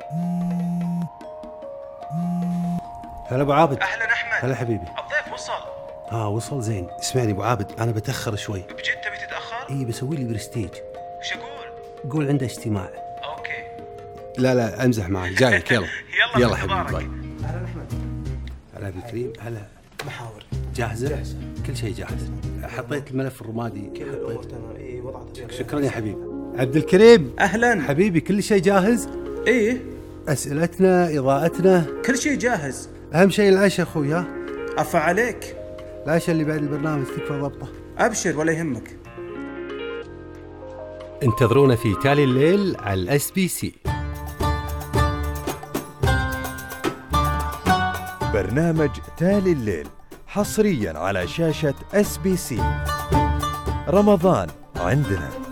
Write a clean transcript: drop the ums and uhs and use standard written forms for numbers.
هلا ابو عابد. اهلا احمد. هلا حبيبي. الضيف وصل. وصل زين. اسمعني ابو عابد، انا بتاخر شوي. بجد تبي تتاخر؟ اي بسوي لي برستيج. وش اقول؟ قول عنده اجتماع. اوكي. لا امزح معك، جايك. يلا يلا حبيبي. تبارك. باي. أهلا أحمد. هلا عبد الكريم. هلا. محاور جاهزة؟ كل شيء جاهز. حطيت الملف الرمادي. كل الأمور تمام. إيه وضعت. شكرا يا حبيبي. عبد الكريم اهلا حبيبي، كل شيء جاهز؟ ايه اسئلتنا، اضاءتنا، كل شيء جاهز. اهم شيء العشاء اخوي. ها افا عليك. العشاء اللي بعد البرنامج تكفى ضبطه. ابشر ولا يهمك. انتظرونا في تالي الليل على SBC. برنامج تالي الليل حصريا على شاشة SBC. رمضان عندنا.